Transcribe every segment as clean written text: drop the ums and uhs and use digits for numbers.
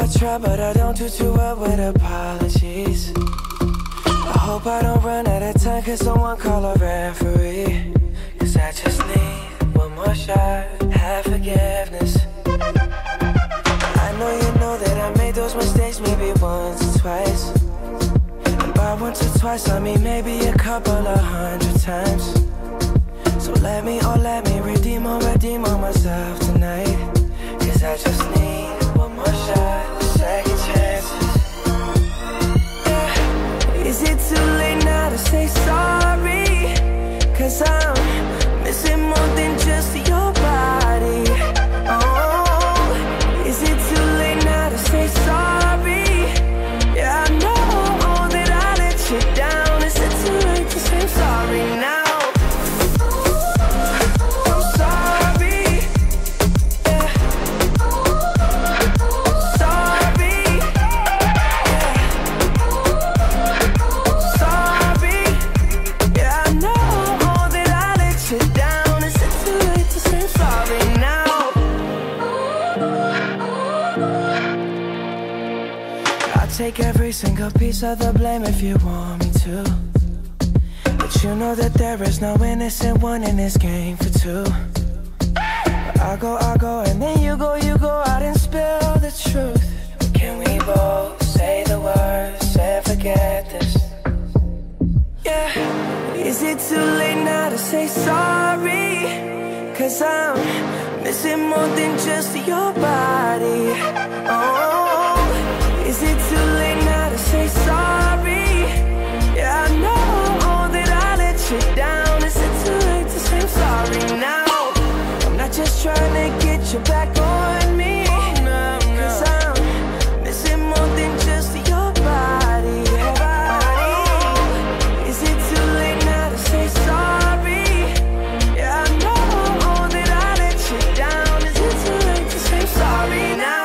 try, but I don't do too well with apologies. I hope I don't run out of time, cause someone call a referee. Cause I just need one more shot, have forgiveness. I know you know that I made those mistakes maybe once or twice. And by once or twice I mean maybe a couple of 100 times. So let me redeem on myself tonight. Cause I just need one more shot, second chances. Yeah. Is it too late now to say sorry? Cause I'm missing more than just your body. Oh, is it too late now to say sorry? Yeah, I know that I let you down. Is it too late to say sorry now? Take every single piece of the blame if you want me to. But you know that there is no innocent one in this game for two. But I go, and then you go out and spill the truth. Can we both say the words and forget this? Yeah. Is it too late now to say sorry? Cause I'm missing more than just your body. Oh, is it too late now to say sorry? Yeah, I know that I let you down. Is it too late to say I'm sorry now? I'm not just trying to get you back on me. Cause I'm missing more than just your body. Oh, is it too late now to say sorry? Yeah, I know that I let you down. Is it too late to say I'm sorry now?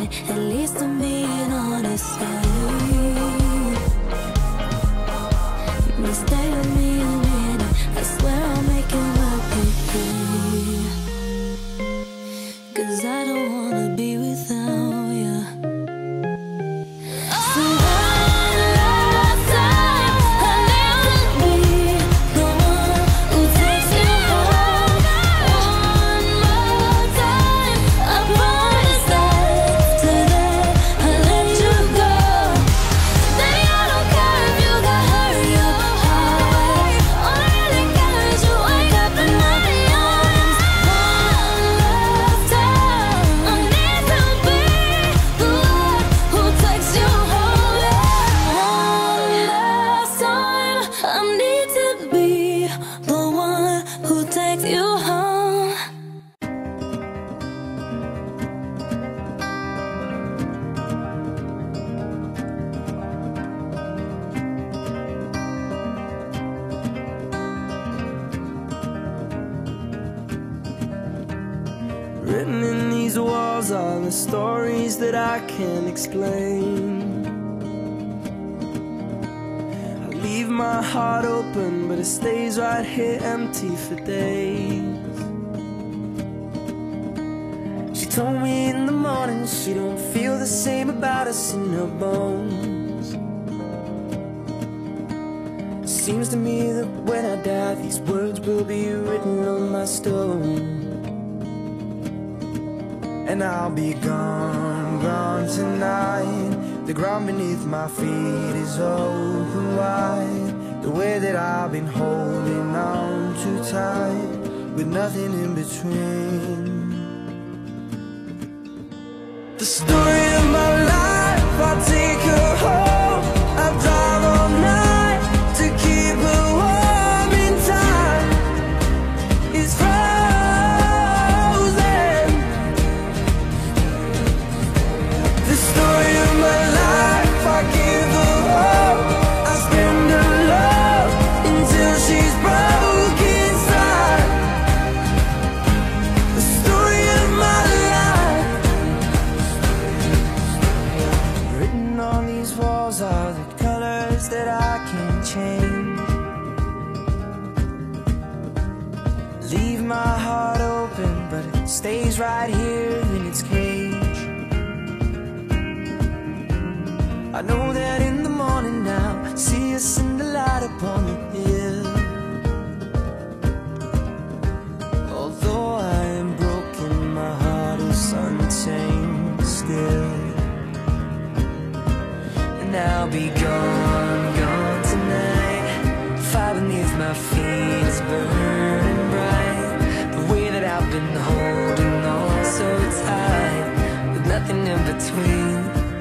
right. At least I'm being honest. Just stay with me a minute. I swear I'll make it work with you. 'Cause I don't wanna be without you. So one last time, I need to be the one who takes you home. One more time, I promise that today I'll let you go. Baby, I don't care if you got hurt your heart. All I really care is you wake up in my arms. One last time, I need to be the one who takes you home. One last time, I need to be the one who takes you home. Written in these walls are the stories that I can't explain. I leave my heart open, but it stays right here empty for days. She told me in the morning she don't feel the same about us in her bones. Seems to me that when I die, these words will be written on my stone. And I'll be gone, gone tonight. The ground beneath my feet is open wide. The way that I've been holding on too tight, with nothing in between. The story of my life, I'll take her home. I'll drive all night to keep her warm in time. It's frozen. The story of my life, I give her hope. I spend her love until she's broke inside. The story of my life. Written on these walls are the colors that I can't change. Leave my heart open, but it stays right here in its cage. I know that in the morning now, see us in the light upon the hill. Although I am broken, my heart is untamed still. And I'll be gone, gone tonight. Fire beneath my feet is burning bright. The way that I've been holding on so tight, with nothing in between.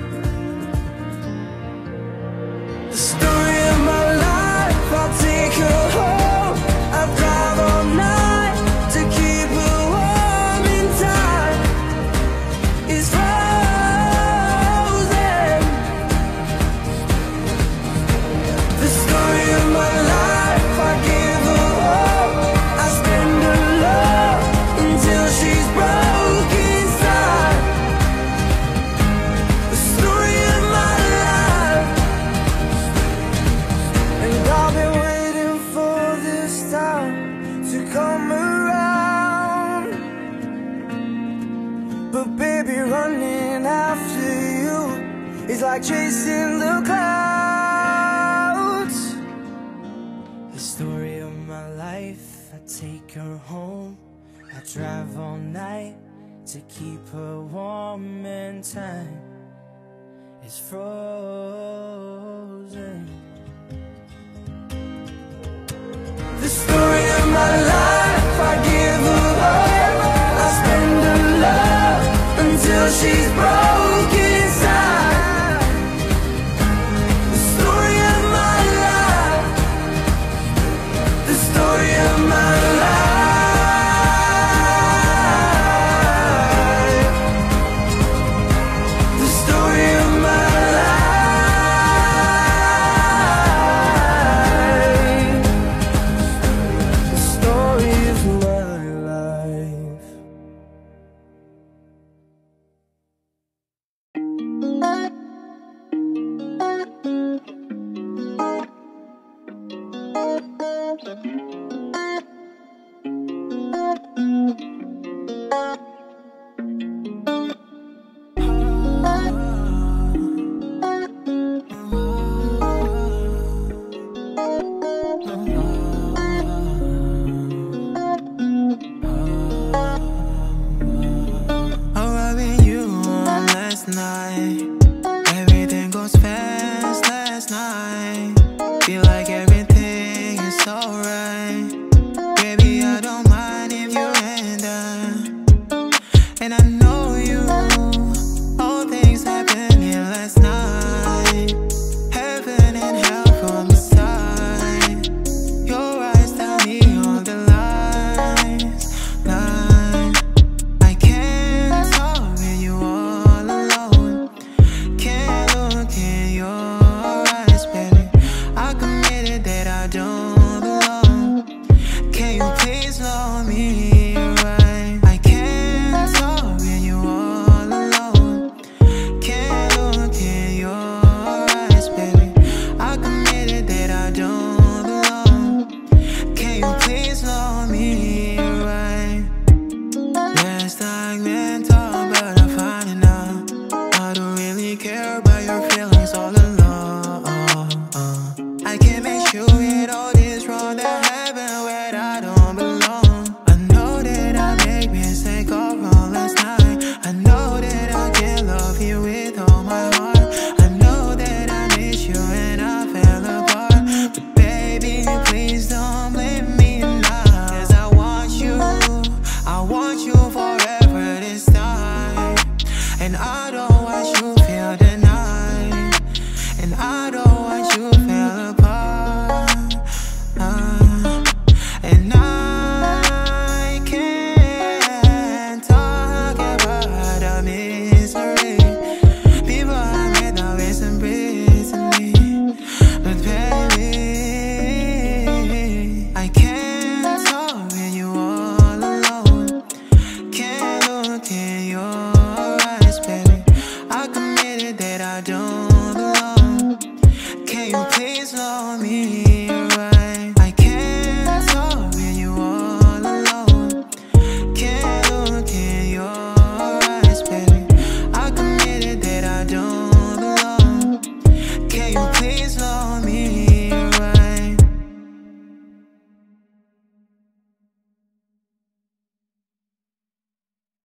The story of my life, I'll take her home. I'll drive all night to keep her warm in time. It's frozen. The story of my life, I give her hope. I spend her love until she's broke inside. The story of my life. And I've been waiting for this time to come around. But baby, running after you is like chasing the clouds. The story of my life, I take her home. I drive all night to keep her warm in time. It's frozen. The story of my life, I give her hope. I spend her love until she's broken.